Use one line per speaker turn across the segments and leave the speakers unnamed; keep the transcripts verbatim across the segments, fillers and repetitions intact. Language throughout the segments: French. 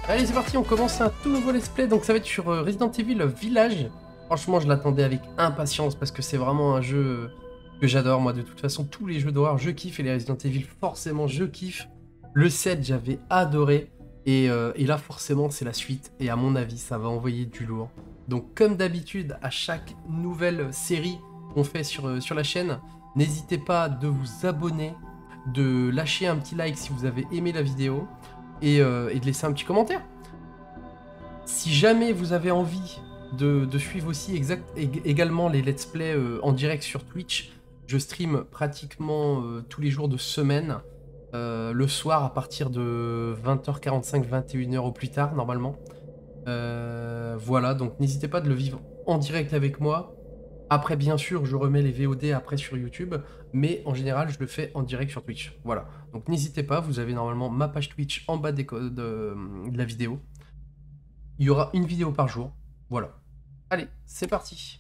Allez, c'est parti, on commence un tout nouveau let's play. Donc ça va être sur euh, Resident Evil Village. Franchement, je l'attendais avec impatience parce que c'est vraiment un jeu euh, que j'adore. Moi, de toute façon, tous les jeux d'horreur, je kiffe. Et les Resident Evil, forcément, je kiffe. Le sept, j'avais adoré. Et, euh, et là, forcément, c'est la suite. Et à mon avis, ça va envoyer du lourd. Donc, comme d'habitude, à chaque nouvelle série qu'on fait sur, euh, sur la chaîne, n'hésitez pas de vous abonner, de lâcher un petit like si vous avez aimé la vidéo. Et, euh, et de laisser un petit commentaire. Si jamais vous avez envie de, de suivre aussi exact, ég également les let's play euh, en direct sur Twitch, je stream pratiquement euh, tous les jours de semaine, euh, le soir à partir de vingt heures quarante-cinq, vingt et une heures au plus tard normalement. Euh, voilà, donc n'hésitez pas de le vivre en direct avec moi. Après, bien sûr, je remets les V O D après sur YouTube, mais en général, je le fais en direct sur Twitch. Voilà. Donc n'hésitez pas, vous avez normalement ma page Twitch en bas des de, de la vidéo. Il y aura une vidéo par jour. Voilà. Allez, c'est parti.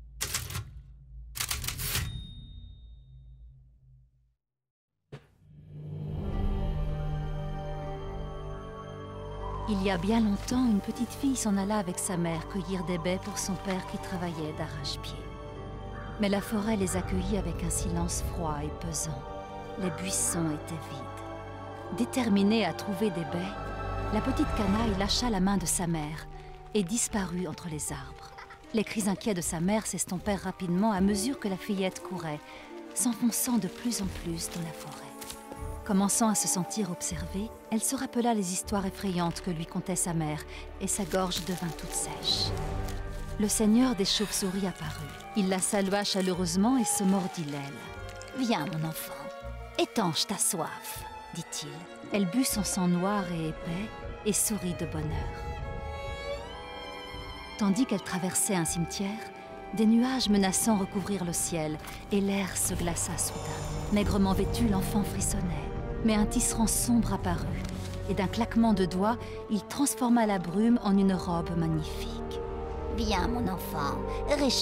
Il y a bien longtemps, une petite fille s'en alla avec sa mère cueillir des baies pour son père qui travaillait d'arrache-pied. Mais la forêt les accueillit avec un silence froid et pesant. Les buissons étaient vides. Déterminée à trouver des baies, la petite canaille lâcha la main de sa mère et disparut entre les arbres. Les cris inquiets de sa mère s'estompèrent rapidement à mesure que la fillette courait, s'enfonçant de plus en plus dans la forêt. Commençant à se sentir observée, elle se rappela les histoires effrayantes que lui contait sa mère, et sa gorge devint toute sèche. Le seigneur des chauves-souris apparut. Il la salua chaleureusement et se mordit l'aile. « Viens, mon enfant, étanche ta soif, » dit-il. Elle but son sang noir et épais et sourit de bonheur. Tandis qu'elle traversait un cimetière, des nuages menaçants recouvrirent le ciel et l'air se glaça soudain. Maigrement vêtu, l'enfant frissonnait. Mais un tisserand sombre apparut, et d'un claquement de doigts, il transforma la brume en une robe magnifique. « Viens, mon enfant, réchauffe-toi, »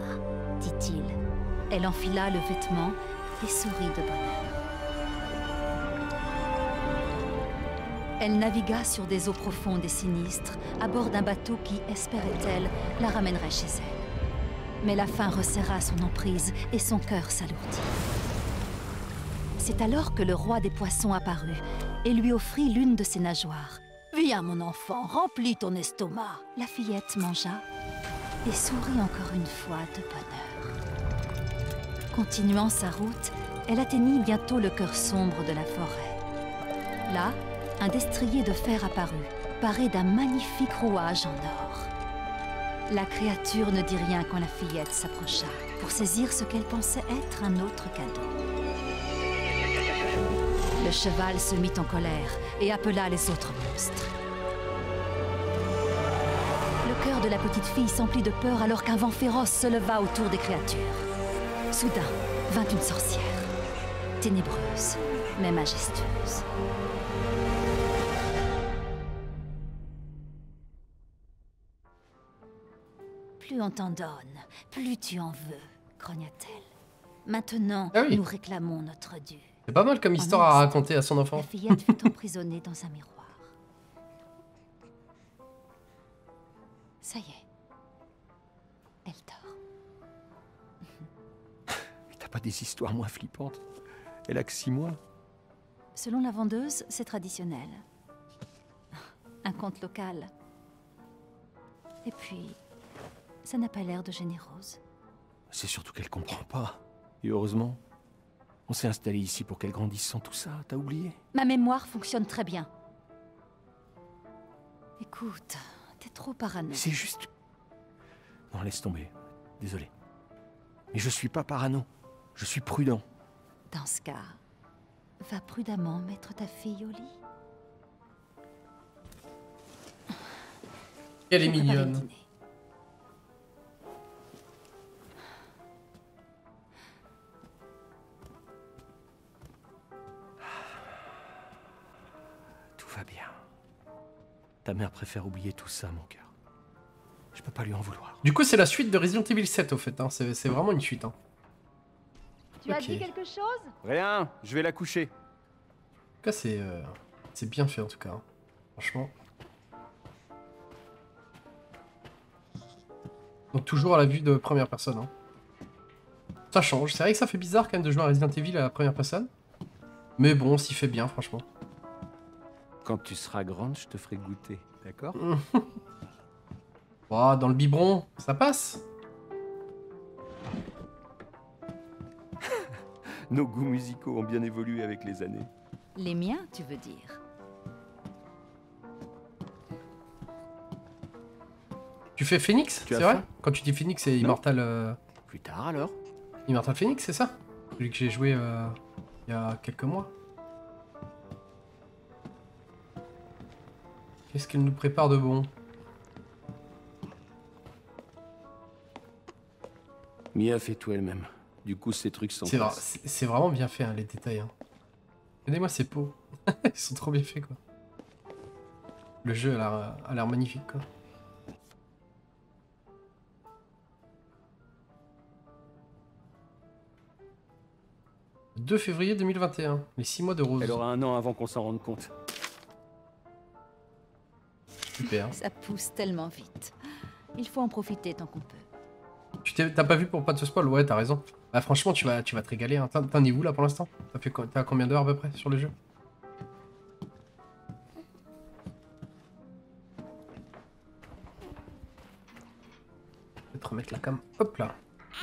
dit-il. Elle enfila le vêtement et sourit de bonheur. Elle navigua sur des eaux profondes et sinistres, à bord d'un bateau qui, espérait-elle, la ramènerait chez elle. Mais la faim resserra son emprise et son cœur s'alourdit. C'est alors que le roi des poissons apparut et lui offrit l'une de ses nageoires. « Viens, mon enfant, remplis ton estomac !» La fillette mangea et sourit encore une fois de bonheur. Continuant sa route, elle atteignit bientôt le cœur sombre de la forêt. Là, un destrier de fer apparut, paré d'un magnifique rouage en or. La créature ne dit rien quand la fillette s'approcha, pour saisir ce qu'elle pensait être un autre cadeau. Le cheval se mit en colère et appela les autres monstres. Le cœur de la petite fille s'emplit de peur alors qu'un vent féroce se leva autour des créatures. Soudain vint une sorcière, ténébreuse mais majestueuse. Plus on t'en donne, plus tu en veux, grogna-t-elle. Maintenant,
Ah oui.
nous réclamons notre dû.
C'est pas mal comme histoire à raconter à son enfant.
La fillette fut emprisonnée dans un miroir. Ça y est. Elle dort.
Mais t'as pas des histoires moins flippantes? Elle a que six mois.
Selon la vendeuse, c'est traditionnel. Un conte local. Et puis, ça n'a pas l'air de générose.
C'est surtout qu'elle comprend pas. Et heureusement, on s'est installé ici pour qu'elle grandisse sans tout ça, t'as oublié?
Ma mémoire fonctionne très bien. Écoute, t'es trop parano.
C'est juste... Non, laisse tomber. Désolé. Mais je suis pas parano. Je suis prudent.
Dans ce cas, va prudemment mettre ta fille au lit.
Elle est
Je vais préparer le
mignonne.
dîner.
Tout va bien. Ta mère préfère oublier tout ça, mon cœur. Je peux pas lui en vouloir.
Du coup, c'est la suite de Resident Evil sept, au fait. Hein. C'est vraiment une suite. Hein.
Tu as
Ok.
dit quelque chose?
Rien, je vais la coucher.
En tout cas, c'est euh, c'est bien fait, en tout cas. Hein. Franchement. Donc toujours à la vue de première personne. Hein. Ça change. C'est vrai que ça fait bizarre quand même de jouer à Resident Evil à la première personne. Mais bon, on s'y fait bien, franchement.
Quand tu seras grande, je te ferai goûter, d'accord?
Oh, dans le biberon, ça passe.
Nos goûts musicaux ont bien évolué avec les années.
Les miens, tu veux dire?
Tu fais Phoenix,
Tu
c'est
as
vrai?
faim?
Quand tu dis Phoenix, c'est Immortal... Euh...
Plus tard alors?
Immortal Phoenix, c'est ça? Celui que j'ai joué euh, il y a quelques mois. Qu'est-ce qu'elle nous prépare de bon?
Mia fait tout elle-même. Du coup, ces trucs sont...
C'est vrai, c'est vraiment bien fait, hein, les détails. Hein. Regardez-moi ces pots. Ils sont trop bien faits, quoi. Le jeu a l'air magnifique, quoi. deux février deux mille vingt et un, les six mois de Rose.
Elle aura un an avant qu'on s'en rende compte.
Super.
Ça pousse tellement vite. Il faut en profiter tant qu'on peut.
Tu t'as pas vu pour pas te spoil? Ouais, t'as raison. Bah franchement, tu vas, tu vas te régaler. Hein. T'en es où là pour l'instant? T'as fait t'as combien d'heures à peu près sur le jeu? Peut-être remettre la cam. Hop là.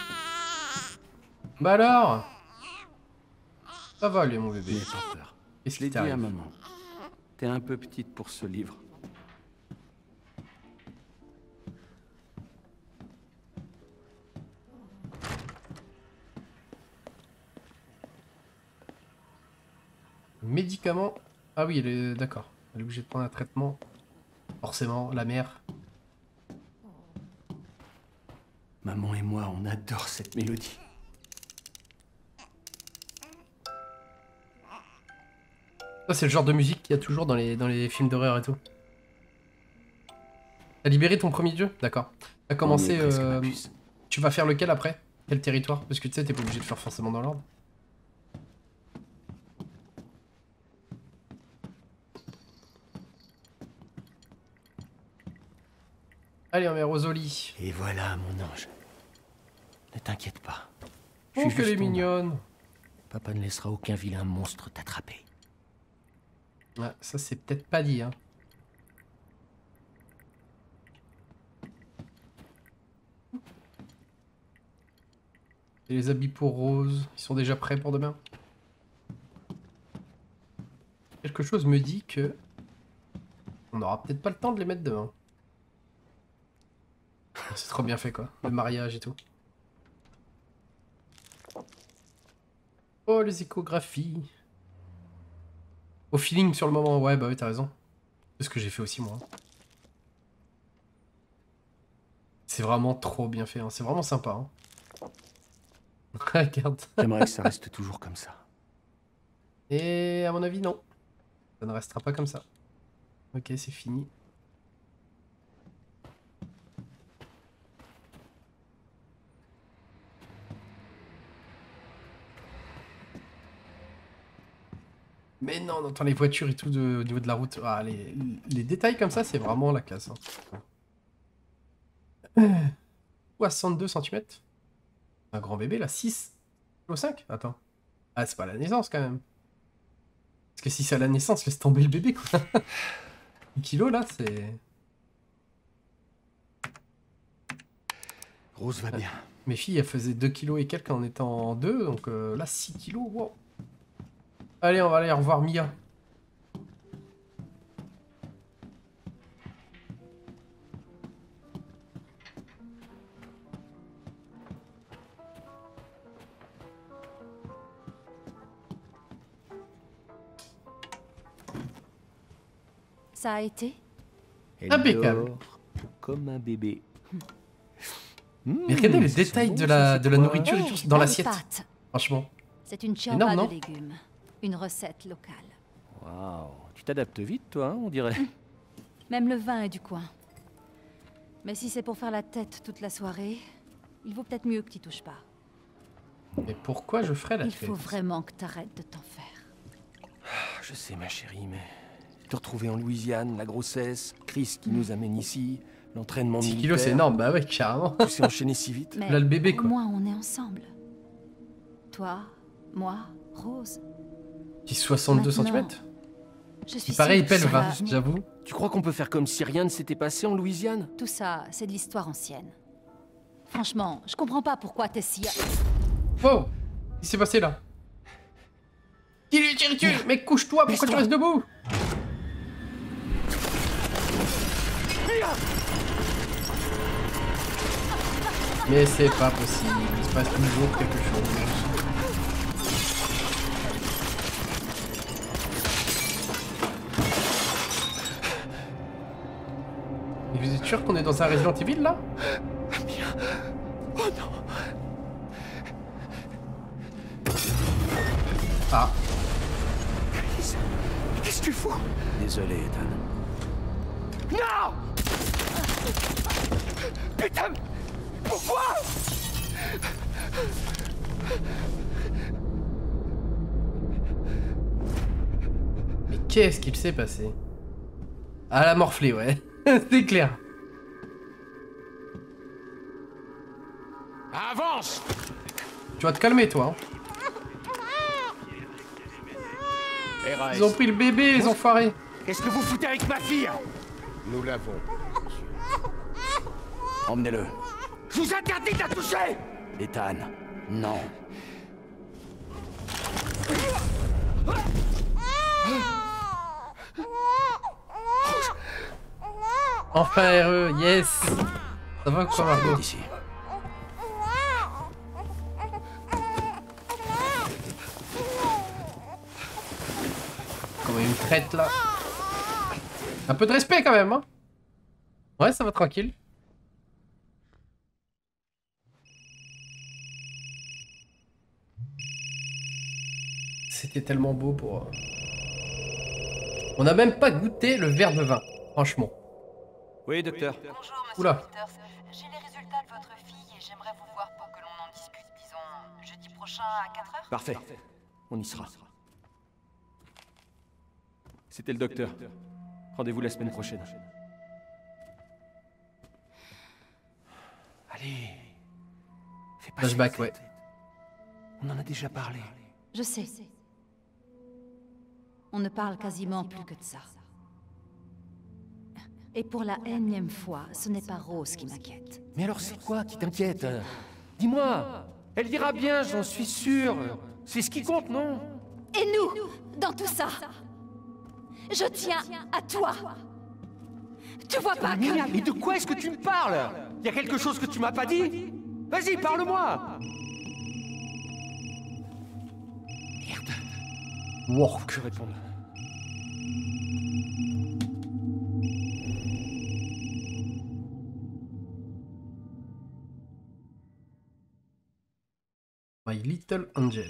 Bah alors? Ça va aller mon bébé.
N'aie pas peur.
Qu'est-ce
Je l'ai
qui
dit à
t'arrive?
maman. T'es un peu petite pour ce livre.
Médicaments. Ah oui, elle est d'accord. Elle est obligée de prendre un traitement. Forcément, la mère.
Maman et moi, on adore cette mélodie.
Ça, c'est le genre de musique qu'il y a toujours dans les, dans les films d'horreur et tout. T'as libéré ton premier jeu? D'accord. T'as commencé... Euh, tu vas faire lequel après? Quel territoire? Parce que tu sais, t'es pas obligé de faire forcément dans l'ordre. Allez, on met Rosalie.
Et voilà, mon ange. Ne t'inquiète pas. Je
Oh,
suis
qu'elle est
juste ton
mignonne.
Papa ne laissera aucun vilain monstre t'attraper.
Ouais, ça c'est peut-être pas dit, hein. Et les habits pour Rose, ils sont déjà prêts pour demain? Quelque chose me dit que... on n'aura peut-être pas le temps de les mettre demain. C'est trop bien fait, quoi. Le mariage et tout. Oh, les échographies. Au feeling sur le moment, ouais, bah oui, t'as raison. C'est ce que j'ai fait aussi, moi. C'est vraiment trop bien fait, hein. C'est vraiment sympa. Hein. Regarde.
J'aimerais que ça reste toujours comme ça.
Et à mon avis, non. Ça ne restera pas comme ça. Ok, c'est fini. Mais non, on entend les voitures et tout de, au niveau de la route. Ah, les, les détails comme ça, c'est vraiment la classe. Hein. soixante-deux centimètres. Un grand bébé, là. six virgule cinq. Attends. Ah, c'est pas la naissance, quand même. Parce que si c'est à la naissance, laisse tomber le bébé, quoi. dix kilos, là, c'est...
Rose va bien.
Mes filles, elles faisaient deux kilos et quelques en étant deux, donc euh, là, six kilos, wow. Allez, on va aller revoir Mia.
Ça a été?
Elle
Impeccable.
dort comme un bébé.
Mais regardez les détails de la, de la nourriture et tout dans l'assiette. Franchement.
C'est une
Énorme,
chorba
non
de légumes. Une recette locale.
Waouh, tu t'adaptes vite, toi, hein, on dirait.
Même le vin est du coin. Mais si c'est pour faire la tête toute la soirée, il vaut peut-être mieux que tu touches pas.
Mais pourquoi je ferais la
Il
tête?
faut vraiment que t'arrêtes de t'en faire.
Je sais, ma chérie, mais te retrouver en Louisiane, la grossesse, Chris qui nous amène ici, L'entraînement
six
militaire...
kilos, c'est énorme, bah ouais, carrément.
Tout s'est enchaîné si vite.
Mais
Là, le bébé,
au
quoi.
moins, on est ensemble. Toi, moi, Rose.
Qui soixante-deux
Maintenant,
centimètres.
Je suis
Pareil,
sûre que
pèle
ça
va,
va-
j'avoue.
Tu crois qu'on peut faire comme si rien ne s'était passé en Louisiane?
Tout ça, c'est de l'histoire ancienne. Franchement, je comprends pas pourquoi t'es si...
Wow! Qu'est-ce qui s'est passé là? Qui lui tire dessus? Mec, couche-toi, pourquoi tu restes debout? Mais c'est pas possible, il se passe toujours quelque chose. Et vous êtes sûr qu'on est dans un Resident Evil là?
Oh non.
Ah,
Chris, qu'est-ce que tu fous? Désolé, Ethan. Non! Putain! Pourquoi?
mais qu'est-ce qu'il s'est passé? Ah, la morflée, ouais. C'est clair.
Avance!
Tu vas te calmer, toi. Hein. Ils ont pris le bébé, les enfoirés.
Qu'est-ce que vous foutez avec ma fille?
Nous l'avons.
Emmenez-le. Je vous interdis de la toucher! Ethan, non.
Enfin heureux, yes. Ça va quoi, Margot?
Ici.
Comment il me traite là? Un peu de respect quand même, hein? Ouais, ça va tranquille. C'était tellement beau pour... On n'a même pas goûté le verre de vin, franchement.
Oui, docteur.
Bonjour, monsieur
Oula.
Winters. J'ai les résultats de votre fille et j'aimerais vous voir pour que l'on en discute, disons, jeudi prochain à quatre heures.
Parfait. On y sera. C'était le docteur. Rendez-vous la semaine prochaine. Allez. Fais pas
Flashback,
cette
ouais.
tête. On en a déjà parlé.
Je sais. On ne parle quasiment plus que de ça. Et pour la énième fois, ce n'est pas Rose qui m'inquiète.
Mais alors c'est quoi qui t'inquiète? Dis-moi. Elle ira bien, j'en suis sûr. C'est ce qui compte, non?
Et nous, dans tout ça, je tiens à toi. Tu vois pas
Mais,
que...
mais de quoi est-ce que tu me parles? Y a quelque chose que tu m'as pas dit? Vas-y, parle-moi. Merde.
Wow.
Que répondre?
My Little Angel.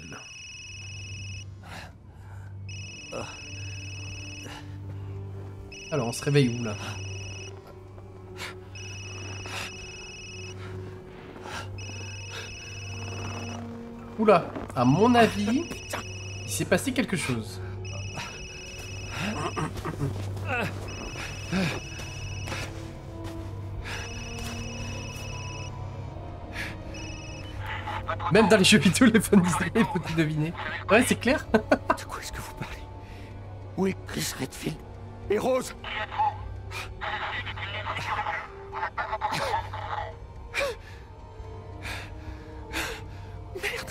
Alors, on se réveille où là? Oula, à mon avis, il s'est passé quelque chose. Même dans les jeux vidéo, les fans Disney, faut tout deviner. Ouais, c'est clair.
De quoi est-ce que vous parlez? Où est Chris Redfield? Et Rose? Merde.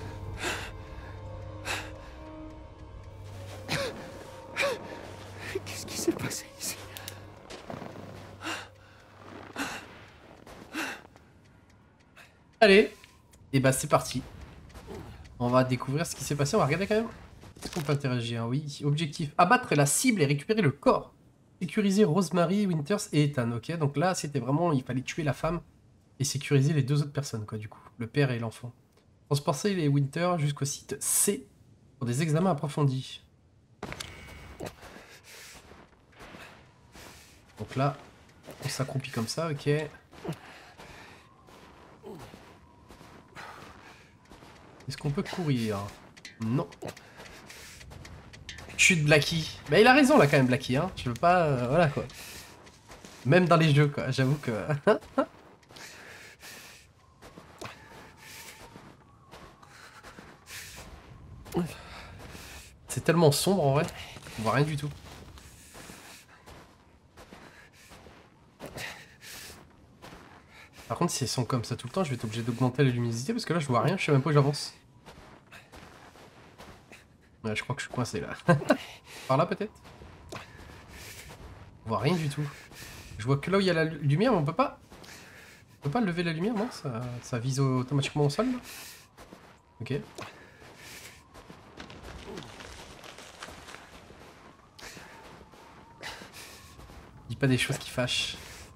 Qu'est-ce qui s'est passé ici?
Allez, et bah c'est parti. On va découvrir ce qui s'est passé, on va regarder quand même. Est-ce qu'on peut interagir? Oui, objectif. Abattre la cible et récupérer le corps. Sécuriser Rosemary, Winters et Ethan, ok? Donc là, c'était vraiment, il fallait tuer la femme et sécuriser les deux autres personnes, quoi, du coup. Le père et l'enfant. Transporter les Winters jusqu'au site C pour des examens approfondis. Donc là, on s'accroupit comme ça, ok. Est-ce qu'on peut courir? Non. Chute Blackie. Bah il a raison là quand même Blackie, hein. Je veux pas... euh, voilà quoi. Même dans les jeux, quoi. J'avoue que... C'est tellement sombre, en vrai. On voit rien du tout. Par contre, si elles sont comme ça tout le temps, je vais être obligé d'augmenter la luminosité parce que là, je vois rien. Je sais même pas où j'avance. Ouais, je crois que je suis coincé, là. Par là, peut-être? On voit rien du tout. Je vois que là où il y a la lumière, mais on peut pas... On peut pas lever la lumière, non? Ça, ça vise automatiquement au sol, là? Ok. Dis pas des choses qui fâchent.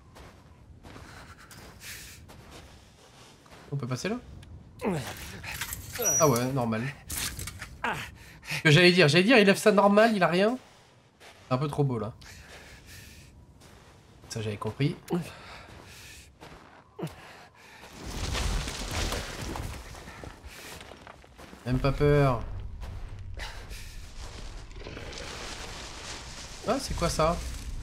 On peut passer là? Ah ouais, normal. Ce que j'allais dire, j'allais dire, il lève ça normal, il a rien. C'est un peu trop beau, là. Ça, j'avais compris. Même pas peur. Ah, c'est quoi ça?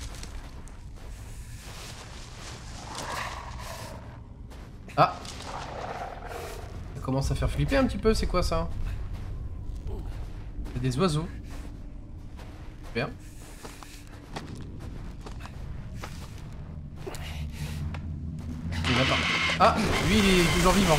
Ah! Ça commence à faire flipper un petit peu, c'est quoi ça? C'est des oiseaux. Super. Il y en a pas. Ah! Lui, il est toujours vivant.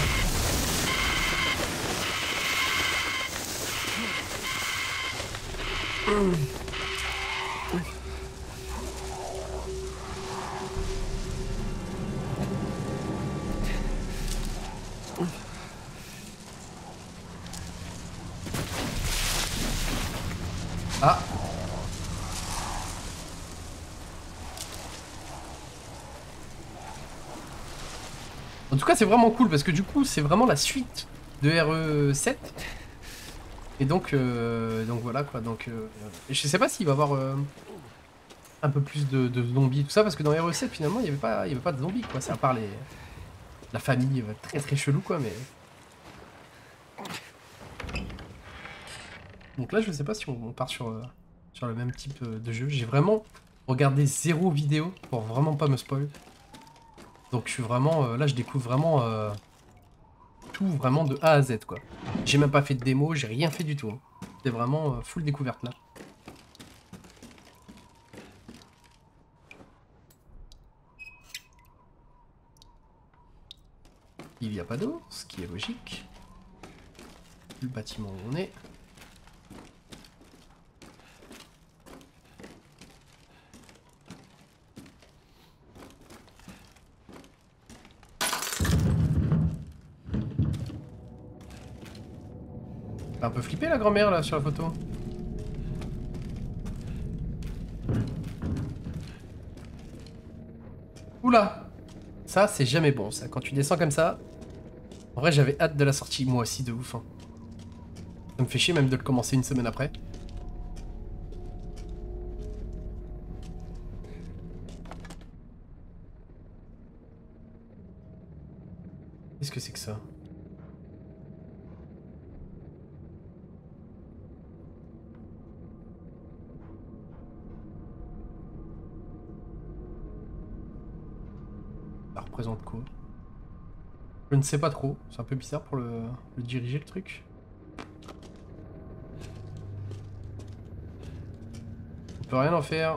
Ah! En tout cas, c'est vraiment cool parce que du coup, c'est vraiment la suite de R E sept. Et donc, euh, donc voilà quoi. Donc, euh, je sais pas s'il va y avoir euh, un peu plus de, de zombies, tout ça, parce que dans R E sept, finalement, il n'y avait pas, il y avait pas de zombies quoi. C'est à part les, la famille euh, très très chelou quoi, mais. Donc là, je sais pas si on, on part sur, euh, sur le même type euh, de jeu. J'ai vraiment regardé zéro vidéo pour vraiment pas me spoil. Donc je suis vraiment, euh, là je découvre vraiment euh, tout vraiment de A à Z quoi. J'ai même pas fait de démo, j'ai rien fait du tout. Hein. C'est vraiment euh, full découverte là. Il n'y a pas d'eau, ce qui est logique. Le bâtiment où on est. Un peu flippé la grand-mère là sur la photo. Oula! Ça c'est jamais bon ça, quand tu descends comme ça. En vrai j'avais hâte de la sortie, moi aussi de ouf. Hein. Ça me fait chier même de le commencer une semaine après. Qu'est-ce que c'est que ça? Ça représente quoi? Je ne sais pas trop, c'est un peu bizarre pour le, le diriger le truc. On peut rien en faire.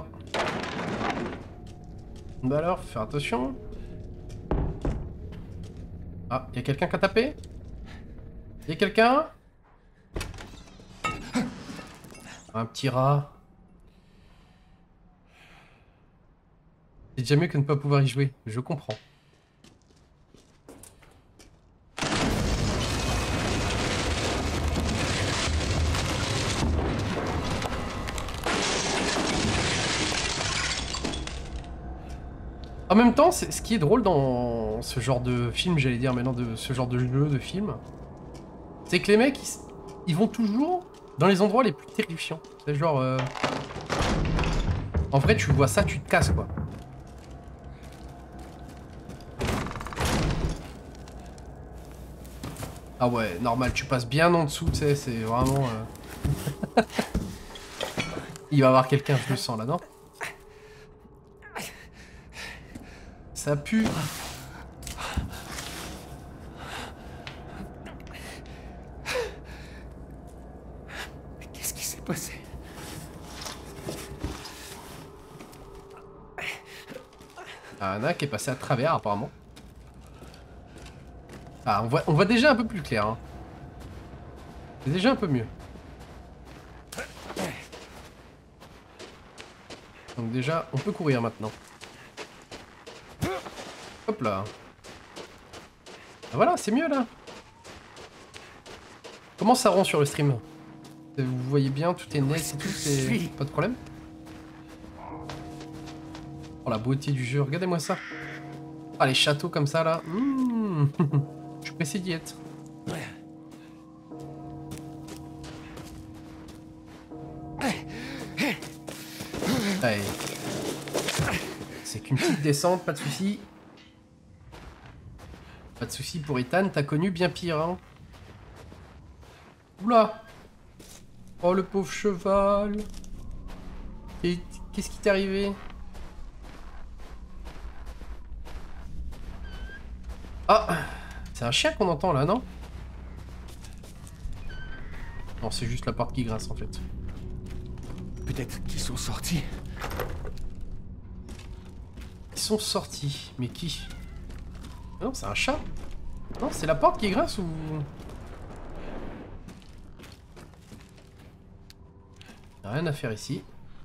Bah alors, faut faire attention. Ah, y'a quelqu'un qui a tapé? Y'a quelqu'un? Un petit rat. C'est déjà mieux que de ne pas pouvoir y jouer, je comprends. En même temps, ce qui est drôle dans ce genre de film, j'allais dire maintenant, de ce genre de jeu, de film, c'est que les mecs, ils, ils vont toujours dans les endroits les plus terrifiants. C'est genre... Euh... En vrai, tu vois ça, tu te casses, quoi. Ah ouais, normal, tu passes bien en dessous, tu sais, c'est vraiment... Euh... Il va y avoir quelqu'un, je le sens, là, non? Ça pue.
Qu'est-ce qui s'est passé?
Ah, Anna qui est passée à travers apparemment. Ah, on voit, on voit déjà un peu plus clair. Hein. C'est déjà un peu mieux. Donc déjà, on peut courir maintenant. Hop là. Ah, voilà, c'est mieux là. Comment ça rend sur le stream? Vous voyez bien, tout est net et tout, c'est pas de problème. Oh la beauté du jeu, regardez-moi ça. Ah les châteaux comme ça là. Mmh. Je suis pressé d'y être. Allez. C'est qu'une petite descente, pas de soucis. Pas de soucis pour Ethan, t'as connu bien pire hein. Oula. Oh le pauvre cheval. Qu'est-ce qui t'est arrivé? Ah, c'est un chien qu'on entend là, non? Non, c'est juste la porte qui grince en fait.
Peut-être qu'ils sont sortis.
Ils sont sortis, mais qui? Non, c'est un chat. Non, c'est la porte qui grince ou... Y'a rien à faire ici.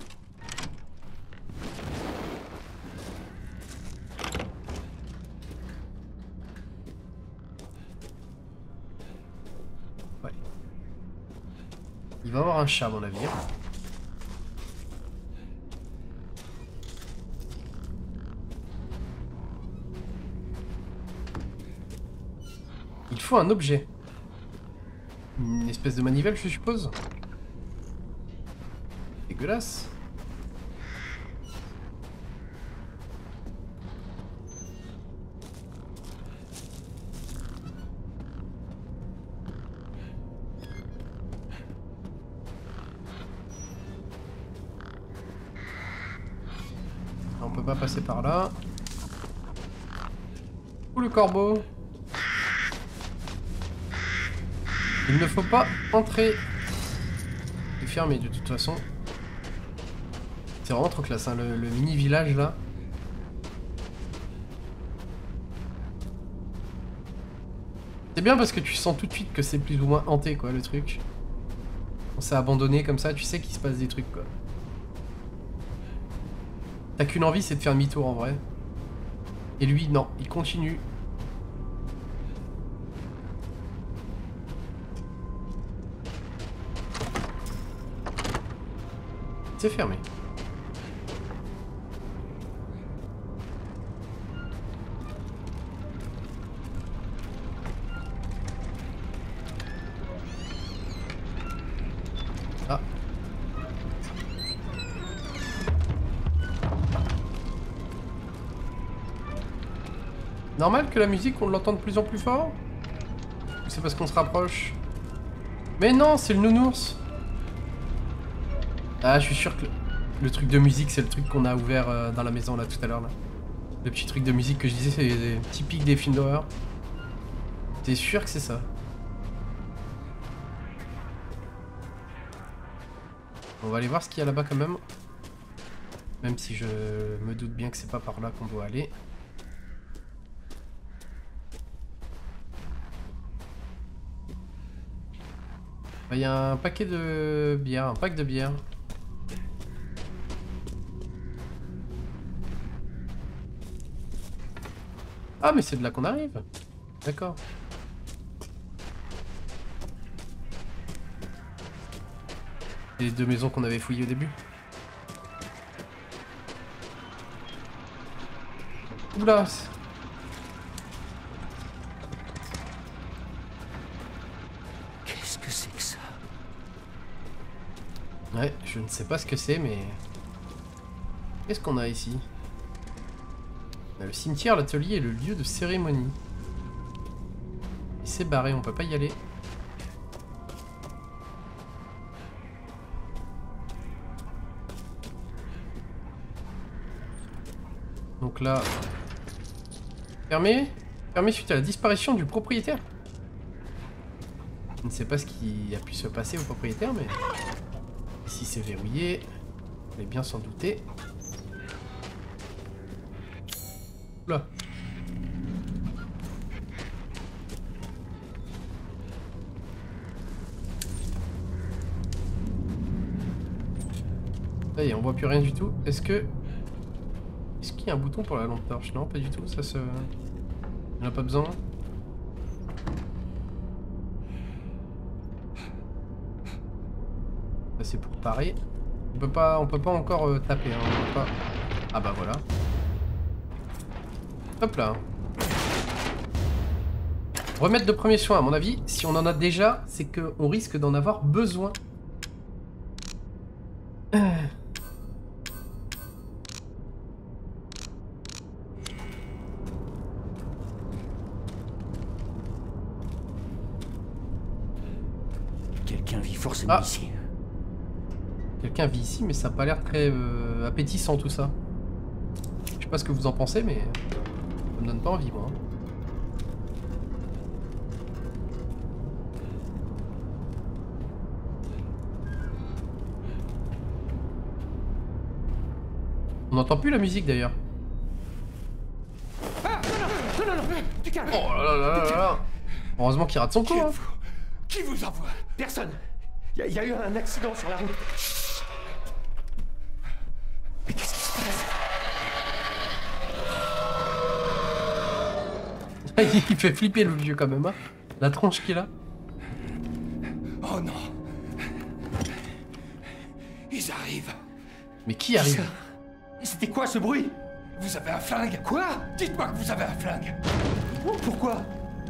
Ouais. Il va y avoir un chat à mon avis. Il faut un objet. Une espèce de manivelle, je suppose. Dégueulasse. On peut pas passer par là. Où le corbeau? Il ne faut pas entrer. C'est fermé de toute façon. C'est vraiment trop classe, hein, le, le mini village là. C'est bien parce que tu sens tout de suite que c'est plus ou moins hanté quoi le truc. On s'est abandonné comme ça, tu sais qu'il se passe des trucs quoi. T'as qu'une envie, c'est de faire demi-tour en vrai. Et lui, non, il continue. C'est fermé. Ah. Normal que la musique, on l'entend de plus en plus fort? Ou c'est parce qu'on se rapproche? Mais non, c'est le nounours. Ah, je suis sûr que le, le truc de musique, c'est le truc qu'on a ouvert euh, dans la maison là tout à l'heure là. Le petit truc de musique que je disais, c'est typique des films d'horreur. T'es sûr que c'est ça? On va aller voir ce qu'il y a là-bas quand même. Même si je me doute bien que c'est pas par là qu'on doit aller. Il y a un paquet de bière, un pack de bière. Ah mais c'est de là qu'on arrive. D'accord. Les deux maisons qu'on avait fouillées au début. Oula.
Qu'est-ce que c'est que ça?
Ouais, je ne sais pas ce que c'est mais... Qu'est-ce qu'on a ici? On a le cimetière, l'atelier et le lieu de cérémonie. Il s'est barré, on peut pas y aller. Donc là, Fermé. Fermé suite à la disparition du propriétaire. Je ne sais pas ce qui a pu se passer au propriétaire, mais... Ici c'est verrouillé. Vous allez bien s'en douter. Là. Ça y est, on voit plus rien du tout. Est-ce que... Est-ce qu'il y a un bouton pour la lampe torche? Non, pas du tout. Ça se... Il n'y en a pas besoin. Ça c'est pour parer. On peut pas, on peut pas encore euh, taper. Hein. On peut pas... Ah bah voilà. Hop là. Remettre de premiers soins, à mon avis, si on en a déjà, c'est qu'on risque d'en avoir besoin.
Quelqu'un vit forcément
Ah.
ici.
Quelqu'un vit ici, mais ça n'a pas l'air très euh, appétissant tout ça. Je sais pas ce que vous en pensez, mais ça me donne pas envie, moi. On n'entend plus la musique d'ailleurs.
Ah, non, non, non, non, non, du calme.
Oh là là là là là. Heureusement qu'il rate son coup.
Qui
Hein.
êtes-vous? Qui vous envoie? Personne. Il y, y a eu un accident sur la route. Mais qu'est-ce qui se passe?
Il fait flipper le vieux quand même. Hein. La tronche qu'il a.
Oh non. Ils arrivent.
Mais qui arrive?
C'était quoi ce bruit?
Vous avez un flingue?
Quoi?
Dites-moi que vous avez un flingue.
Pourquoi?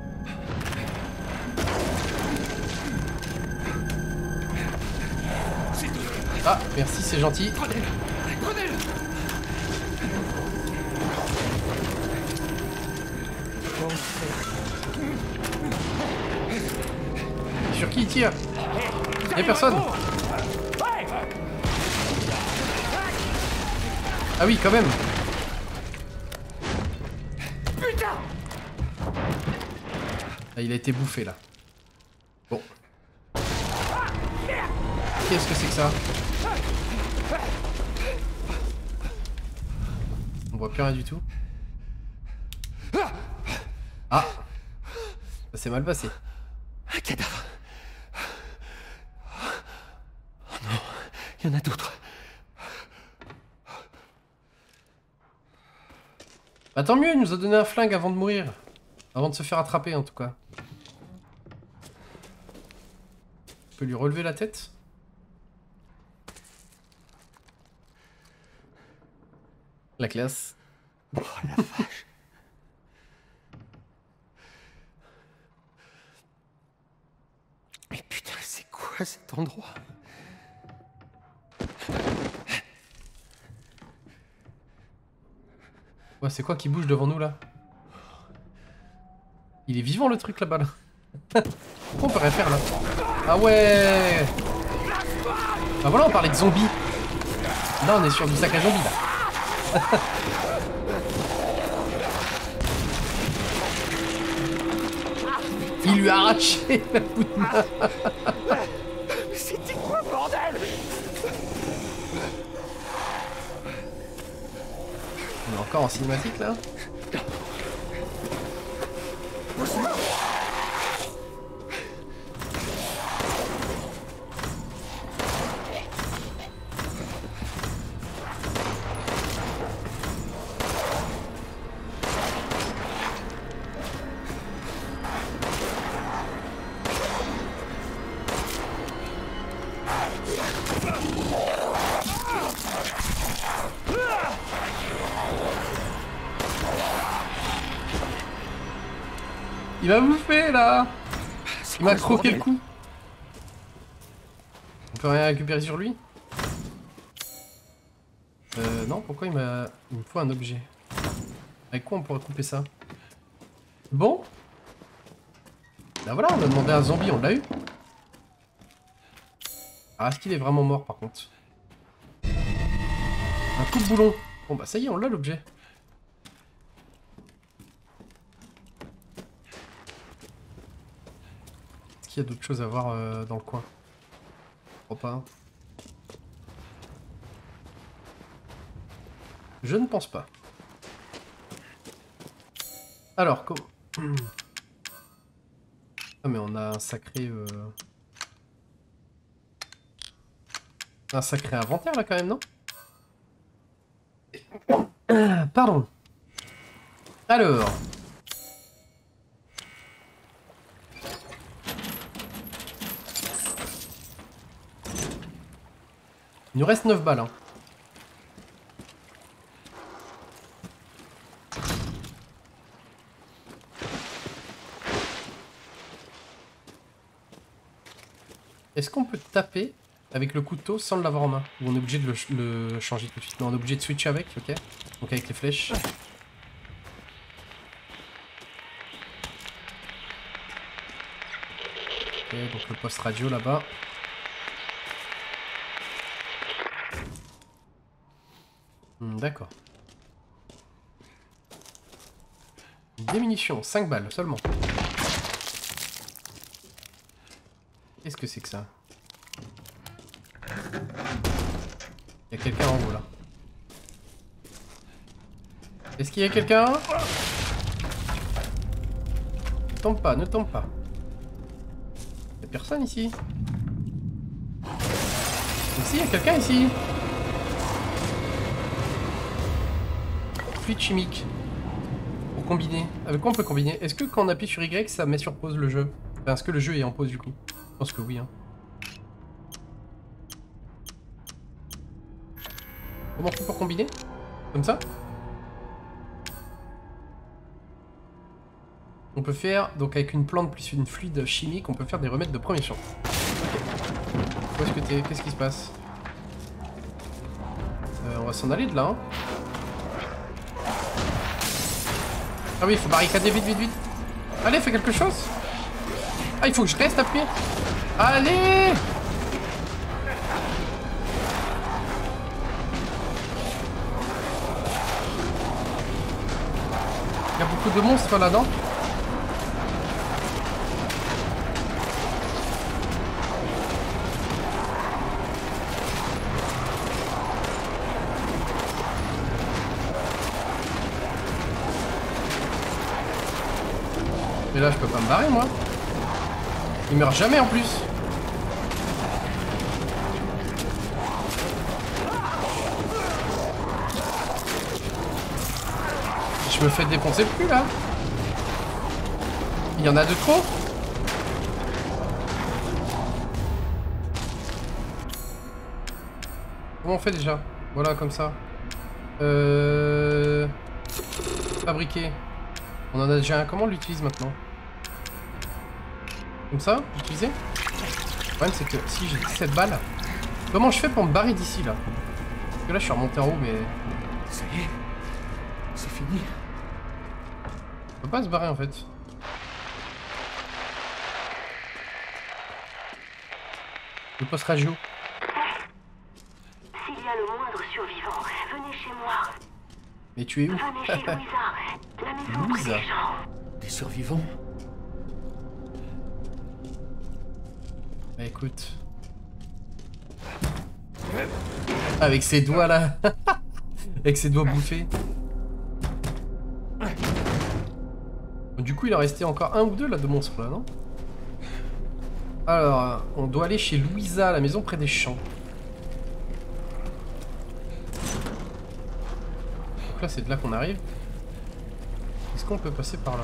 C'est tout.
Ah, merci, c'est gentil.
Prenez-le. Prenez-le.
Sur qui il tire? Y'a personne. Ah oui, quand même.
Putain.
Ah, il a été bouffé là. Bon. Qu'est-ce que c'est que ça? On voit plus rien du tout. Ah, ça s'est mal passé.
Un cadavre. Oh non, il y en a d'autres.
Bah tant mieux, il nous a donné un flingue avant de mourir. Avant de se faire attraper en tout cas. Je peux lui relever la tête? La classe.
Oh la vache. Mais putain, c'est quoi cet endroit?
Ouais, c'est quoi qui bouge devant nous là? Il est vivant le truc là-bas là. Pourquoi on peut rien faire là? Ah ouais. Bah voilà, on parlait de zombies. Là on est sur du sac à zombies là. Il lui a arraché la bout de main.
C'était quoi, bordel?
On est encore en cinématique là. Il m'a bouffé là. Il m'a croqué le cou. On peut rien récupérer sur lui? Euh non, pourquoi il m'a... Il me faut un objet. Avec quoi on pourrait couper ça? Bon. Bah voilà, on a demandé à un zombie, on l'a eu. Ah, est-ce qu'il est vraiment mort par contre? Un coup de boulon. Bon bah ça y est, on l'a l'objet. qu'il y a d'autres choses à voir euh, dans le coin. Je crois pas. Je ne pense pas. Alors, comment... Ah mais on a un sacré... Euh... Un sacré inventaire là quand même, non? Ah, pardon. Alors... Il nous reste neuf balles. Hein. Est-ce qu'on peut taper avec le couteau sans l'avoir en main? Ou on est obligé de le, le changer tout de suite? Non, on est obligé de switcher avec, ok? Donc avec les flèches. Ok, donc le poste radio là-bas. Hmm, d'accord. Des munitions, cinq balles seulement. Qu'est-ce que c'est que ça? Il y a quelqu'un en haut là. Est-ce qu'il y a quelqu'un? Ne tombe pas, ne tombe pas. Il y a personne ici. Ici, il y a quelqu'un ici. Fluide chimique. Pour combiner. Avec quoi on peut combiner? Est-ce que quand on appuie sur Y, ça met sur pause le jeu? Enfin, est-ce que le jeu est en pause du coup? Je pense que oui. Hein. Comment on fait pour combiner? Comme ça? On peut faire, donc avec une plante plus une fluide chimique, on peut faire des remèdes de premier champ. Où est-ce que t'es? Qu'est-ce qui se passe? euh, On va s'en aller de là. Hein. Ah oui, il faut barricader vite, vite, vite. Allez, fais quelque chose. Ah, il faut que je reste appuyé. Allez! Il y a beaucoup de monstres là-dedans. Mais là, je peux pas me barrer, moi. Il meurt jamais en plus. Je me fais défoncer le cul là. Il y en a de trop. Comment on fait déjà? Voilà, comme ça. Euh... Fabriquer. On en a déjà un. Comment on l'utilise maintenant? Comme ça? Utiliser? Le problème c'est que si j'ai dix-sept balles, comment je fais pour me barrer d'ici là? Parce que là je suis remonté en haut mais...
Ça y est, c'est fini.
On peut pas se barrer en fait. Le poste radio.
S'il y a le moindre survivant, venez chez moi.
Mais tu es où?
Venez chez Louisa, la maison près
Louisa.
des gens.
Des survivants?
Bah écoute. Avec ses doigts là. Avec ses doigts bouffés. Du coup il en restait encore un ou deux là de monstres là, non? Alors, on doit aller chez Louisa, la maison près des champs. Donc là c'est de là qu'on arrive. Est-ce qu'on peut passer par là?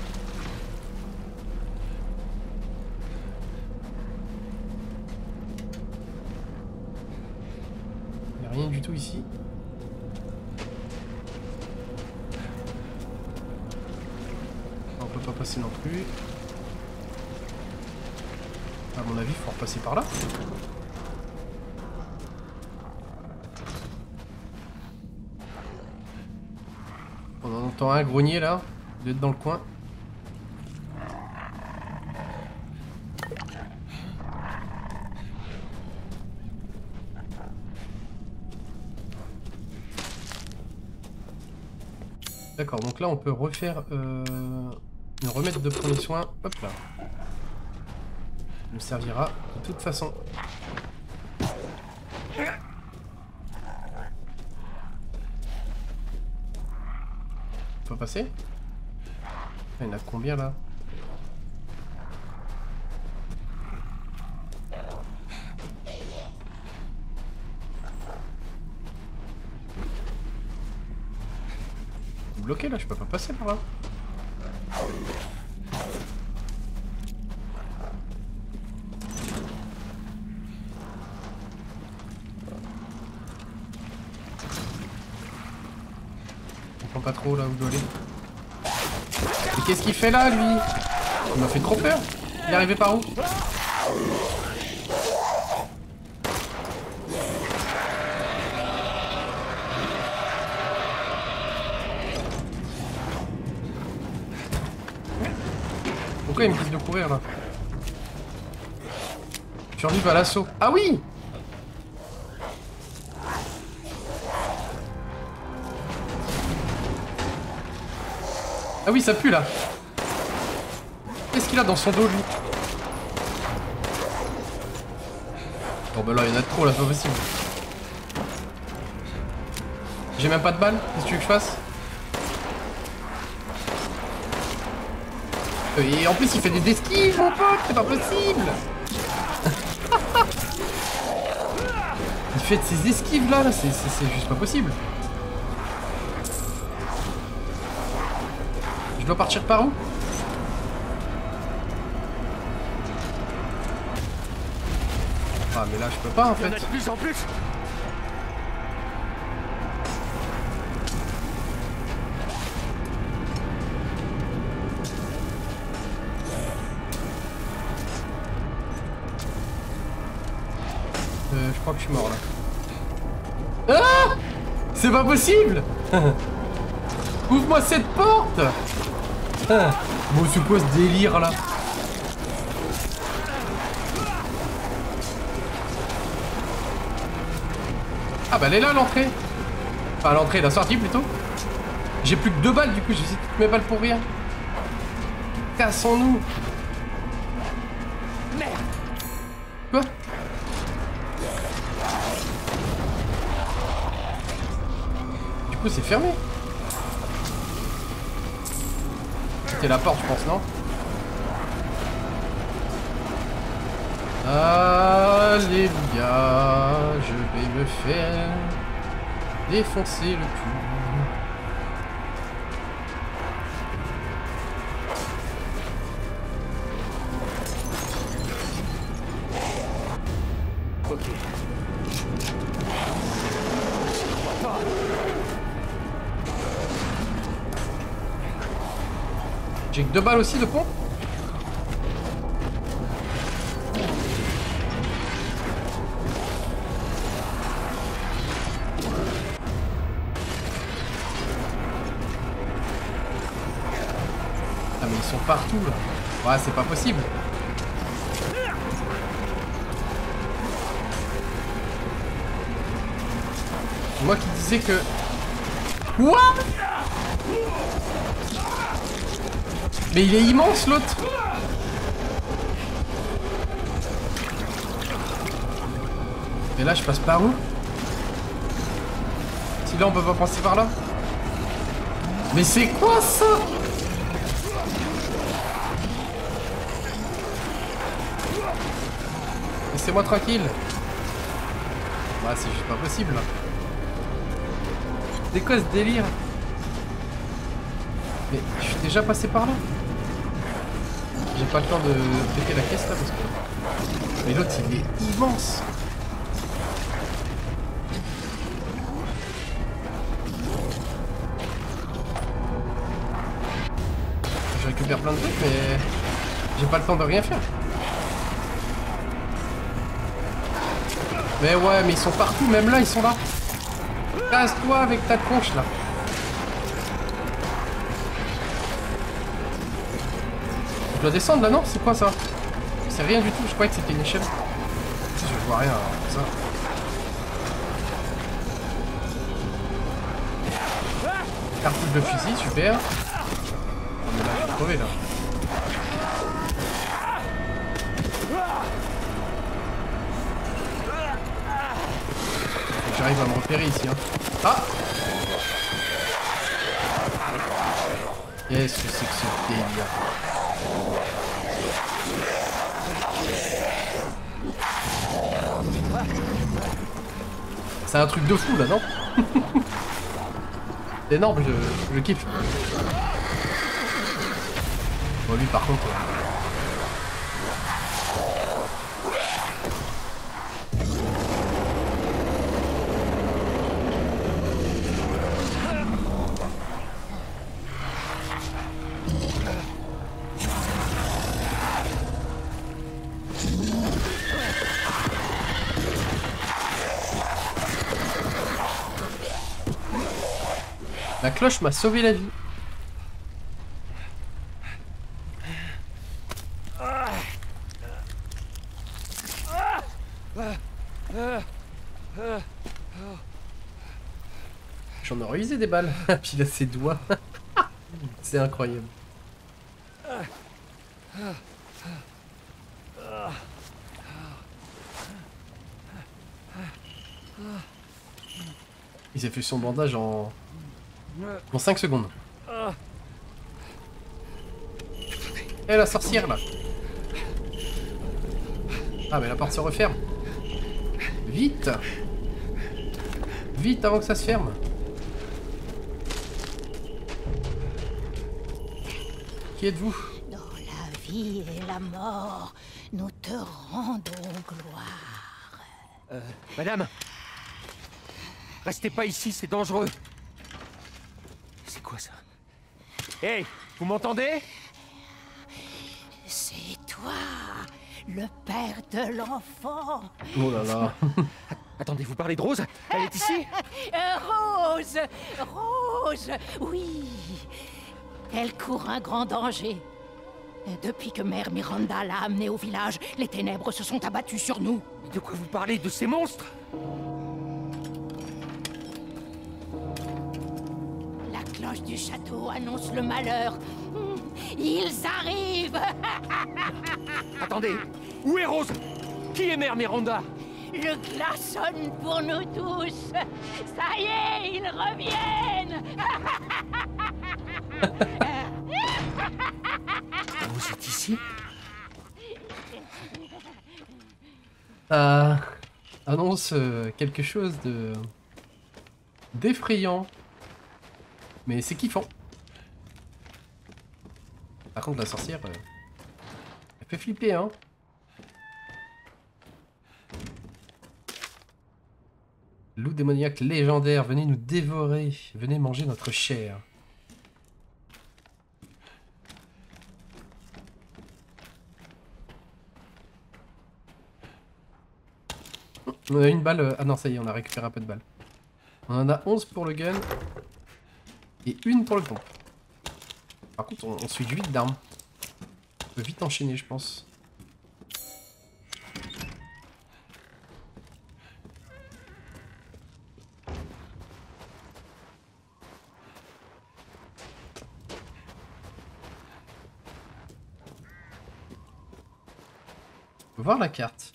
Il n'y a rien du tout ici. On peut pas passer non plus. À mon avis, il faut repasser par là. On en entend un grogner là. Il doit être dans le coin. D'accord, donc là on peut refaire euh, une remède de premier soin. Hop là. me servira de toute façon. On peut passer? Il y en a combien là? Bloqué là, je peux pas passer par là. Je comprends pas trop là où je dois aller. Mais qu'est-ce qu'il fait là lui? Il m'a fait trop peur. Il est arrivé par où? Pourquoi il me dit de courir là? Survivre à l'assaut. Ah oui! Ah oui, ça pue là. Qu'est-ce qu'il a dans son dos lui? Bon bah là, il y en a trop là, c'est pas possible. J'ai même pas de balles, qu'est-ce que tu veux que je fasse? Et en plus il fait des esquives mon pote, c'est pas possible. Il fait de ces esquives là, là c'est juste pas possible. Je dois partir par où? Ah mais là je peux pas en fait.
Il y en a de plus en plus.
Euh, je crois que je suis mort là. Ah! C'est pas possible. Ouvre-moi cette porte. Ah. Bon, c'est quoi ce délire là? Ah bah elle est là l'entrée. Enfin l'entrée, la sortie plutôt. J'ai plus que deux balles du coup, j'ai toutes mes balles pour rien. Cassons-nous. Merde. Quoi? Du coup c'est fermé. C'était la porte je pense, non? Alléluia, je vais me faire défoncer le cul.
Ok.
J'ai que deux balles aussi de pont. Ah mais ils sont partout là. Ouais c'est pas possible. Moi qui disais que... What? Mais il est immense l'autre. Et là je passe par où? Si là on peut pas passer par là. Mais c'est quoi ça? Laissez-moi tranquille. Ouais c'est juste pas possible là. C'est quoi ce délire? Mais je suis déjà passé par là. J'ai pas le temps de péter la caisse là parce que... Mais l'autre il est immense. Je récupère plein de trucs mais... J'ai pas le temps de rien faire. Mais ouais mais ils sont partout, même là ils sont là. Casse-toi avec ta tronche là. Je dois descendre là non? C'est quoi ça? C'est rien du tout, je croyais que c'était une échelle. Je vois rien alors, ça. Cartouche de fusil, super. Oh, mais là je vais crever là. J'arrive à me repérer ici. Hein. Ah! Qu'est-ce que c'est que ce délire? C'est un truc de fou là, non? C'est énorme, je, je kiffe. Bon, lui par contre... Euh... La cloche m'a sauvé la vie. J'en aurais usé des balles. Puis il a ses doigts. C'est incroyable. Il s'est fait son bandage en... en cinq secondes. Eh la sorcière là. Ah mais la porte se referme. Vite. Vite avant que ça se ferme. Qui êtes-vous?
Dans la vie et la mort, nous te rendons gloire.
Euh, madame, restez pas ici, c'est dangereux. C'est quoi ça? Hey, vous m'entendez?
C'est toi, le père de l'enfant.
Oh là là.
Attendez, vous parlez de Rose? Elle est ici?
Rose, Rose, oui. Elle court un grand danger. Depuis que Mère Miranda l'a amenée au village, les ténèbres se sont abattues sur nous.
De quoi vous parlez? De ces monstres?
La cloche du château annonce le malheur. Ils arrivent.
Attendez, où est Rose? Qui est Mère Miranda?
Le glaçonne pour nous tous. Ça y est, ils reviennent.
Vous êtes ici?
Ça annonce euh, quelque chose de d'effrayant, mais c'est kiffant. Par contre, la sorcière, euh, elle fait flipper, hein. Loup démoniaque légendaire, venez nous dévorer, venez manger notre chair. On a une balle... Euh... Ah non, ça y est, on a récupéré un peu de balles. On en a onze pour le gun. Et une pour le pompe. Par contre, on, on switch vite d'armes. On peut vite enchaîner, je pense. On peut voir la carte.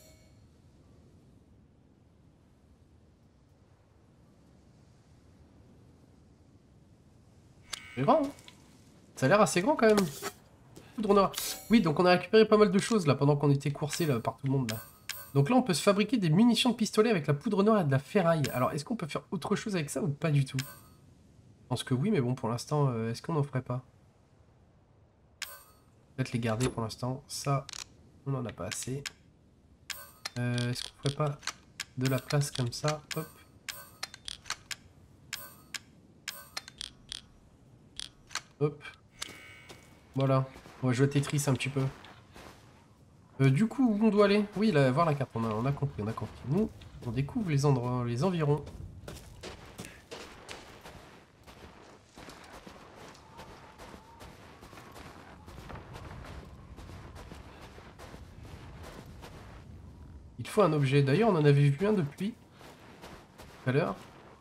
C'est grand, hein. Ça a l'air assez grand quand même. Poudre noire. Oui, donc on a récupéré pas mal de choses là pendant qu'on était coursé là par tout le monde là. Donc là on peut se fabriquer des munitions de pistolet avec la poudre noire et de la ferraille. Alors est-ce qu'on peut faire autre chose avec ça ou pas du tout? Je pense que oui, mais bon pour l'instant, euh, est-ce qu'on n'en ferait pas? Peut-être les garder pour l'instant. Ça, on n'en a pas assez. Euh, est-ce qu'on ferait pas de la place comme ça? Hop. Hop. Voilà. On va jouer à Tetris un petit peu. Euh, du coup, où on doit aller? Oui, là, voir la carte. On a, on a compris, on a compris. Nous, on découvre les endroits, les environs. Il faut un objet. D'ailleurs, on en avait vu un depuis tout à l'heure.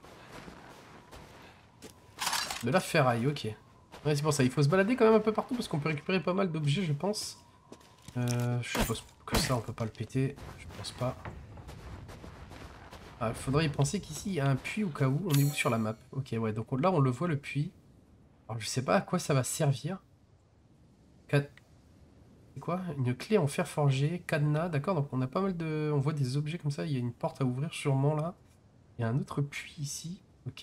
De la ferraille, ok. Ouais, c'est pour ça, il faut se balader quand même un peu partout parce qu'on peut récupérer pas mal d'objets, je pense. Euh, je suppose que ça, on peut pas le péter. Je pense pas. Ah, il faudrait y penser qu'ici, il y a un puits au cas où. On est où sur la map? Ok, ouais, donc là, on le voit, le puits. Alors, je sais pas à quoi ça va servir. Cad... C'est quoi? Une clé en fer forgé, cadenas, d'accord. Donc, on a pas mal de... On voit des objets comme ça. Il y a une porte à ouvrir, sûrement, là. Il y a un autre puits ici. Ok.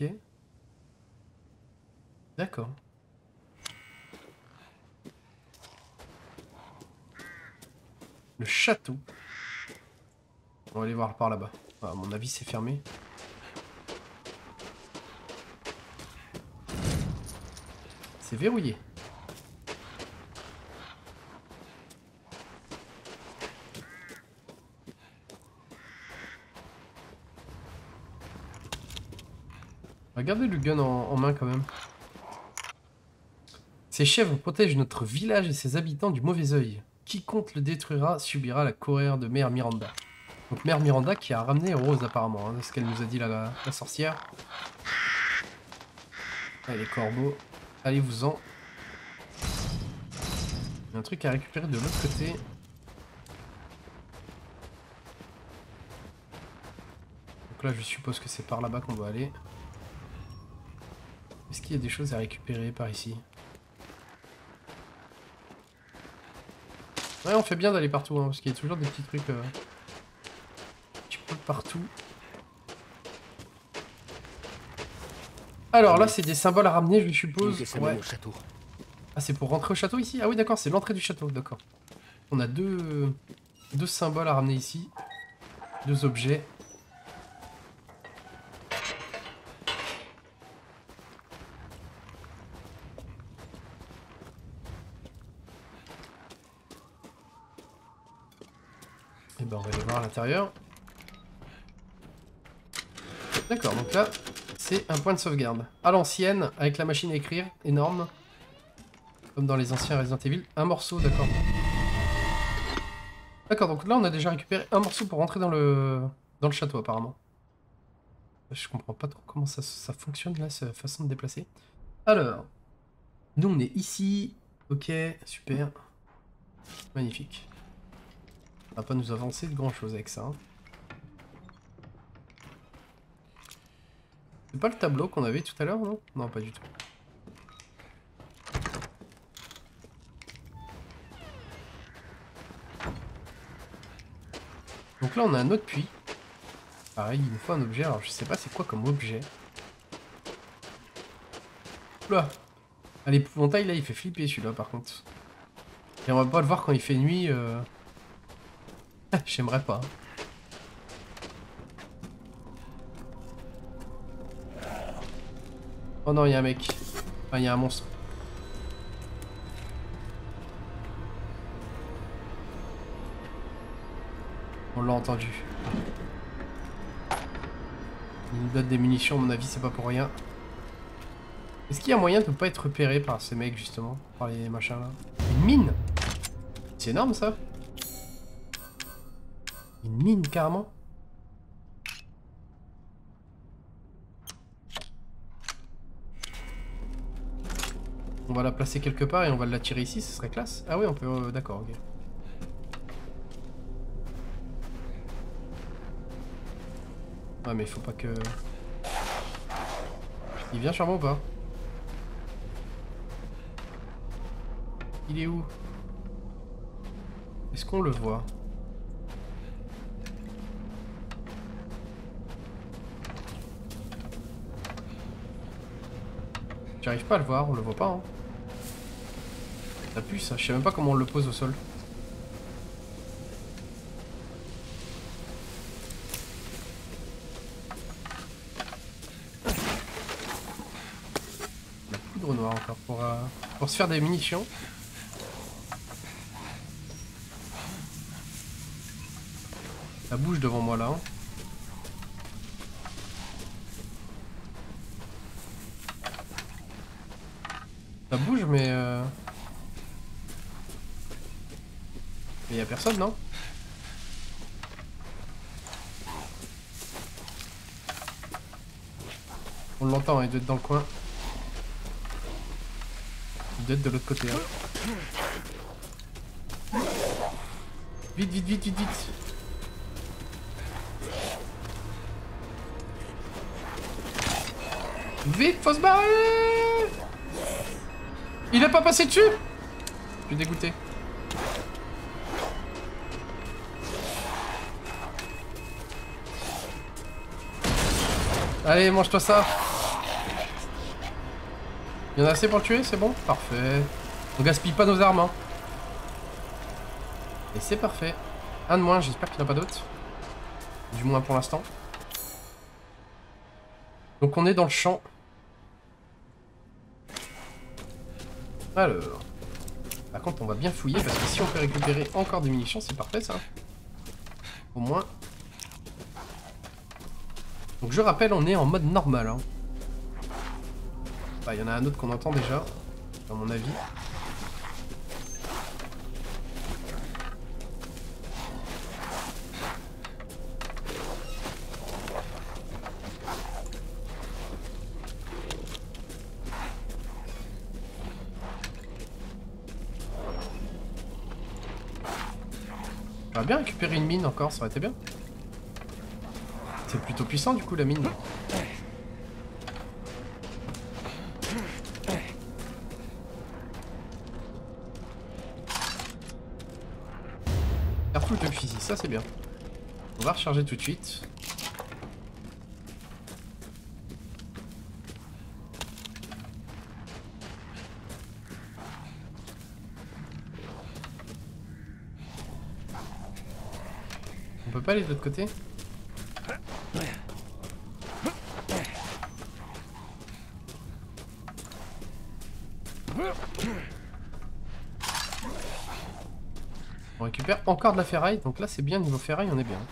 D'accord. Le château. On va aller voir par là-bas. Ah, à mon avis, c'est fermé. C'est verrouillé. Regardez le gun en, en main quand même. Ces chèvres protègent notre village et ses habitants du mauvais œil. Quiconque le détruira subira la colère de Mère Miranda. Donc Mère Miranda qui a ramené Rose apparemment, hein, c'est ce qu'elle nous a dit la, la sorcière. Allez les corbeaux, allez-vous-en. Il y a un truc à récupérer de l'autre côté. Donc là je suppose que c'est par là-bas qu'on doit aller. Est-ce qu'il y a des choses à récupérer par ici? Ouais, on fait bien d'aller partout, hein, parce qu'il y a toujours des petits trucs... Euh, un petit peu partout. Alors là, c'est des symboles à ramener, je suppose. Ouais.
Au château.
Ah, c'est pour rentrer au château ici? Ah oui, d'accord, c'est l'entrée du château, d'accord. On a deux, deux symboles à ramener ici. Deux objets. Et ben on va aller voir à l'intérieur. D'accord, donc là, c'est un point de sauvegarde. À l'ancienne, avec la machine à écrire, énorme. Comme dans les anciens Resident Evil. Un morceau, d'accord. D'accord, donc là on a déjà récupéré un morceau pour rentrer dans le, dans le château apparemment. Je comprends pas trop comment ça, ça fonctionne là, cette façon de déplacer. Alors, nous on est ici. Ok, super. Magnifique. On va pas nous avancer de grand chose avec ça. Hein. C'est pas le tableau qu'on avait tout à l'heure, non? Non, pas du tout. Donc là, on a un autre puits. Pareil, il nous faut un objet. Alors, je sais pas c'est quoi comme objet. Oula! Ah, l'épouvantail, là, il fait flipper celui-là, par contre. Et on va pas le voir quand il fait nuit. Euh... J'aimerais pas. Oh non, il y a un mec. Enfin, il y a un monstre. On l'a entendu. Il nous donne des munitions, à mon avis, c'est pas pour rien. Est-ce qu'il y a moyen de ne pas être repéré par ces mecs, justement? Par les machins là? Une mine? C'est énorme ça? Une mine, carrément? On va la placer quelque part et on va la tirer ici, ce serait classe. Ah oui, on peut... Euh, D'accord, ok. Ouais, mais il faut pas que... Il vient sur moi ou pas? Il est où? Est-ce qu'on le voit? J'arrive pas à le voir, on le voit pas. Hein. Ça pue ça, je sais même pas comment on le pose au sol. La poudre noire encore pour, euh, pour se faire des munitions. Ça bouge devant moi là. Hein. Ça bouge mais... Euh... Mais y a personne non? On l'entend, hein, il doit être dans le coin. Il doit être de l'autre côté. Hein. Vite, vite, vite, vite, vite. Vite, faut se barrer. Il est pas passé dessus. Je suis dégoûté. Allez, mange-toi ça. Il y en a assez pour le tuer, c'est bon? Parfait. On gaspille pas nos armes, hein. Et c'est parfait. Un de moins, j'espère qu'il n'y en a pas d'autres. Du moins pour l'instant. Donc on est dans le champ. Alors. Par contre, on va bien fouiller parce que si on peut récupérer encore des munitions, c'est parfait ça. Au moins. Donc je rappelle, on est en mode normal. Hein. Bah, il y en a un autre qu'on entend déjà, à mon avis. J'aurais bien récupéré une mine encore, ça aurait été bien. C'est plutôt puissant du coup la mine. Cartouche de fusil, ça c'est bien. On va recharger tout de suite. On peut pas aller de l'autre côté? On récupère encore de la ferraille, donc là c'est bien, niveau ferraille on est bien.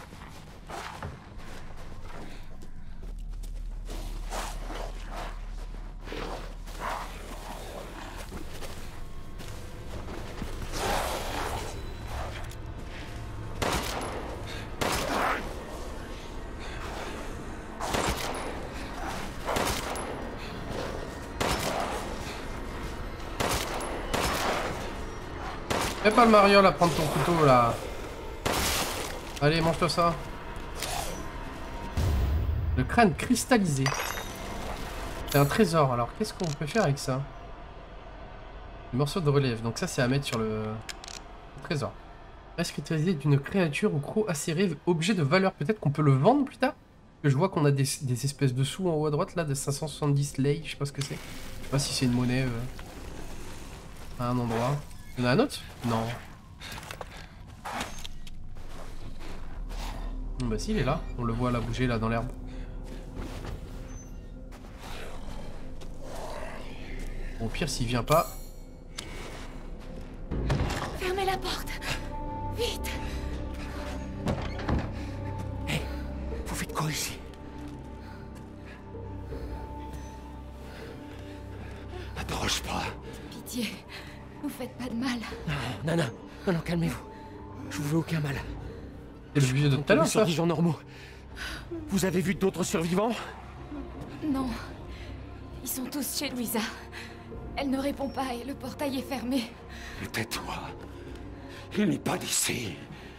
Fais pas le mariole à prendre ton couteau là. Allez, mange-toi ça. Le crâne cristallisé. C'est un trésor, alors qu'est-ce qu'on peut faire avec ça? Le morceau de relève, donc ça c'est à mettre sur le, le trésor. Reste cristallisé d'une créature ou croc acéré, objet de valeur. Peut-être qu'on peut le vendre plus tard? Parce que je vois qu'on a des, des espèces de sous en haut à droite là, de cinq cent soixante-dix lei, je sais pas ce que c'est. Je sais pas si c'est une monnaie euh, à un endroit. Il y en a un autre? Non. Bon, bah si, il est là. On le voit là bouger là dans l'herbe. Bon, au pire, s'il vient pas.
Fermez la porte. Vite.
Hé, hey, vous faites quoi ici? N'approche pas.
Pitié. Vous faites pas de mal.
Non, non, non, non, non, calmez-vous. Je vous veux aucun mal.
C'est le vieux de tout à l'heure, ça.
Sur des gens normaux. Vous avez vu d'autres survivants?
Non. Ils sont tous chez Louisa. Elle ne répond pas et le portail est fermé.
Tais-toi. Il n'est pas d'ici.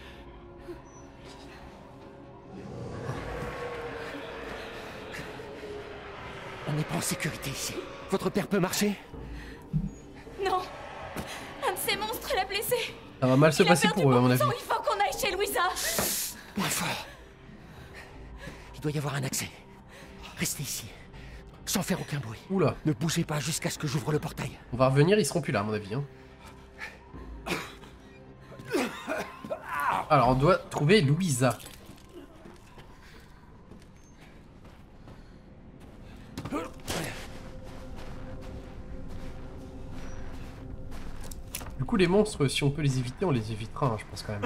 On n'est pas en sécurité ici. Votre père peut marcher?
Non. Un de ces monstres l'a blessé.
Ça va mal se passer pour eux, à mon avis.
Il faut qu'on aille chez Louisa.
Moins fort. Il doit y avoir un accès. Restez ici. Sans faire aucun bruit.
Oula.
Ne bougez pas jusqu'à ce que j'ouvre le portail.
On va revenir, ils seront plus là, à mon avis. Hein. Alors, on doit trouver Louisa. Du coup, les monstres, si on peut les éviter, on les évitera, hein, je pense quand même. Là,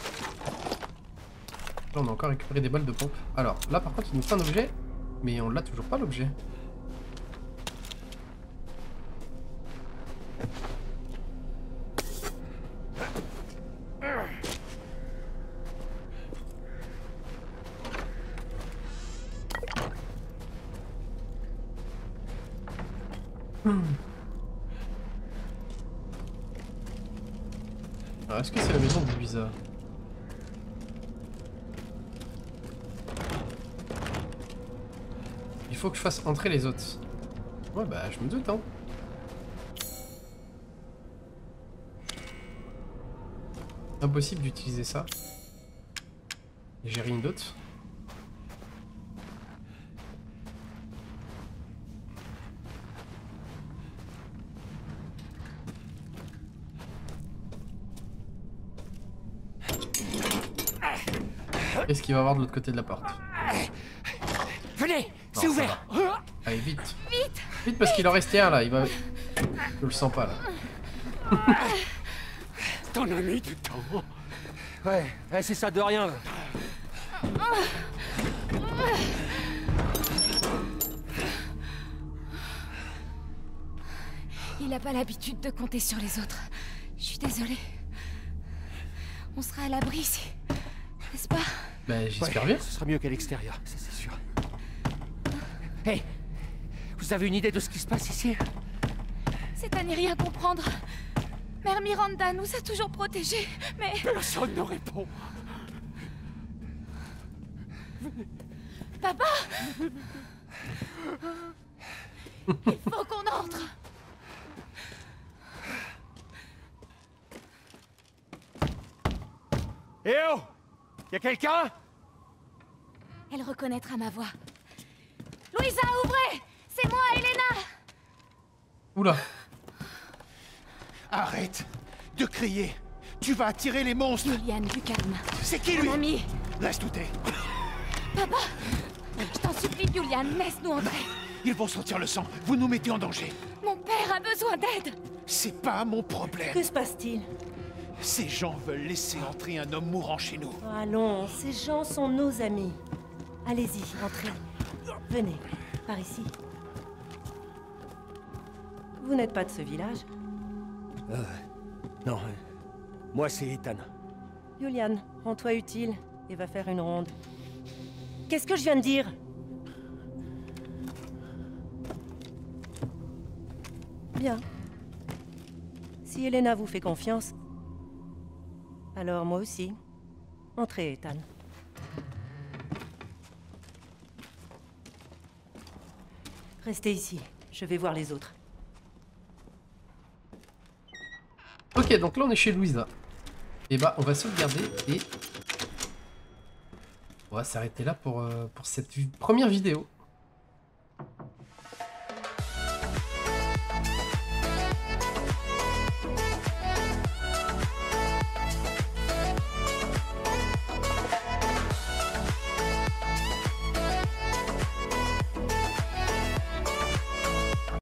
on a encore récupéré des balles de pompe. Alors, là, par contre, il nous faut un objet, mais on l'a toujours pas, l'objet. Hmm. Alors, est-ce que c'est la maison de Louisa? Il faut que je fasse entrer les autres. Ouais, bah, je me doute, hein. Impossible d'utiliser ça. J'ai rien d'autre. Qu'est-ce qu'il va y avoir de l'autre côté de la porte?
Venez, c'est ouvert.
Allez, vite. Vite. Vite parce qu'il en restait un là. Il va. Je le sens pas là.
T'en as mis du temps.
Ouais, ouais c'est ça de rien.
Il n'a pas l'habitude de compter sur les autres. Je suis désolée. On sera à l'abri ici, n'est-ce pas?
Bah j'espère
ouais,
bien.
Ce sera mieux qu'à l'extérieur, ça c'est sûr. Hé hey, vous avez une idée de ce qui se passe ici?
C'est à n'y rien comprendre. Mère Miranda nous a toujours protégés, mais...
Personne ne répond.
Papa! Il faut qu'on entre.
Eh oh! Y'a quelqu'un?
Elle reconnaîtra ma voix. Louisa, ouvrez! C'est moi, Elena!
Oula.
Arrête de crier. Tu vas attirer les monstres.
Julian, du calme.
C'est qui lui?
Mon ami.
Laisse douter.
Papa! Je t'en supplie, Julian, laisse-nous entrer.
Ils vont sentir le sang. Vous nous mettez en danger.
Mon père a besoin d'aide.
C'est pas mon problème.
Que se passe-t-il?
Ces gens veulent laisser entrer un homme mourant chez nous.
Allons, ces gens sont nos amis. Allez-y, entrez. Venez, par ici. Vous n'êtes pas de ce village?
Euh, non, euh, moi c'est Ethan.
Julian, rends-toi utile et va faire une ronde. Qu'est-ce que je viens de dire? Bien. Si Elena vous fait confiance, alors moi aussi. Entrez, Ethan. Restez ici, je vais voir les autres.
Ok, donc là on est chez Louisa. Et bah on va sauvegarder et on va s'arrêter là pour, euh, pour cette vi- première vidéo.